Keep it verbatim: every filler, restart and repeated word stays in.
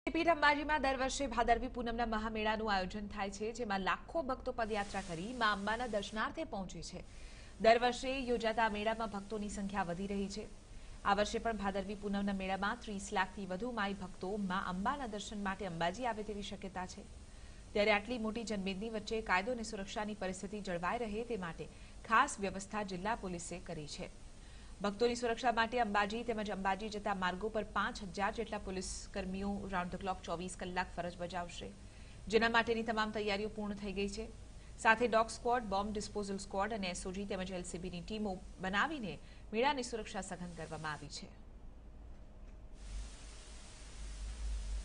પીઠ અંબાજીમાં દર વર્ષે ભાદરવી પૂનમના મહામેળાનું આયોજન થાય છે, જેમાં લાખો ભક્તો પદયાત્રા કરી મા અંબાના દર્શનાર્થે પહોંચે છે। દર વર્ષે યોજાતા મેળામાં ભક્તોની સંખ્યા વધી રહી છે। આ વર્ષે પણ ભાદરવી પૂનમના મેળામાં ત્રીસ લાખથી વધુ માઈ ભક્તો મા અંબાના દર્શન માટે અંબાજી આવે તેવી શક્યતા છે। ત્યારે આટલી મોટી જનમેદની વચ્ચે કાયદો અને સુરક્ષાની પરિસ્થિતિ જળવાઈ રહે તે માટે ખાસ વ્યવસ્થા જિલ્લા પોલીસે કરી છે। ભક્તોની સુરક્ષા માટે અંબાજી તેમજ અંબાજી જતા માર્ગો પર પાંચ હજાર જેટલા પોલીસ કર્મીઓ રાઉન્ડ ધ ક્લોક ચોવીસ કલાક ફરજ બજાવશે, જેના માટેની તમામ તૈયારીઓ પૂર્ણ થઈ ગઈ છે। સાથે dog squad, bomb disposal squad અને એસઓજી તેમજ એલસીબીની ટીમો બનાવીને મેળાની સુરક્ષા સઘન કરવામાં આવી છે।